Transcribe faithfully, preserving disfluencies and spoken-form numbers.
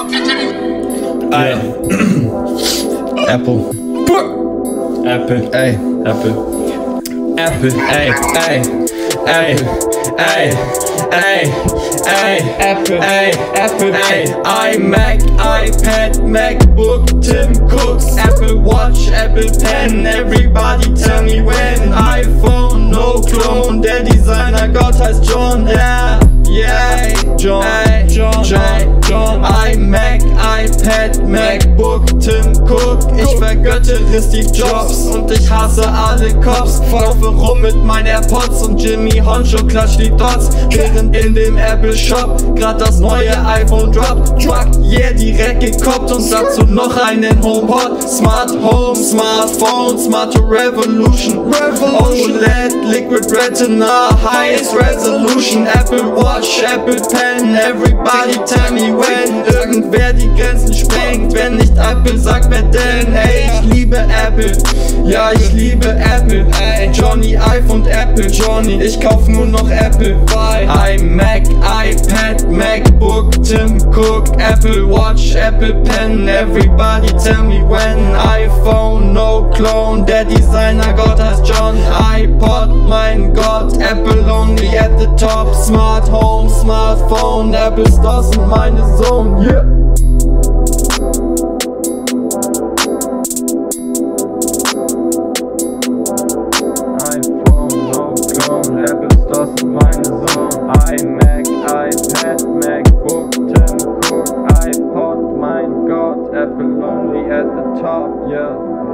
Ey. Apple. Apple. Ey. Apple. Apple. Ey. Ey. Ey. Ey. Ey. Ey. Apple. Ey. Apple. Ey. iMac, iPad, MacBook, Tim Cooks, Apple Watch, Apple Pen. Everybody tell me when. iPhone, no clone. Der Designer Gott heißt John. Yeah. Yeah. John. Ey. John. John. John. iMac, iPad, MacBook, Tim Cook. Ich vergöttere Steve Jobs und ich hasse alle Cops. Laufe rum mit meinen AirPods und Jimmy Honcho klatscht die Dots, während in dem Apple Shop grad das neue iPhone droppt. Truck, yeah, direkt gekoppt und dazu noch einen HomePod. Smart Home, Smartphone, Smart Revolution, O L E D, Liquid Retina, Highest Resolution, Apple Watch, Apple Pen. Everybody tell me when. Irgendwer die Grenzen sprengt, wenn nicht Apple, sagt wer denn? Ey, ich liebe Apple, ja ich liebe Apple. Ey, Johnny Ive und Apple, Johnny, ich kauf nur noch Apple. iMac, iPad, MacBook, Tim Cook, Apple Watch, Apple Pen. Everybody tell me when. iPhone, no clone. Der Designer Gott heißt John. iPod, mein Gott, Apple only at the top. Smart Home, Smartphone, Apple Stores sind meine Zone, yeah. iPhone, no clone, Apple Stores sind meine Zone. iMac, iPad, MacBook, Tim Cook, iPod, mein Gott, Apple only at the top, yeah.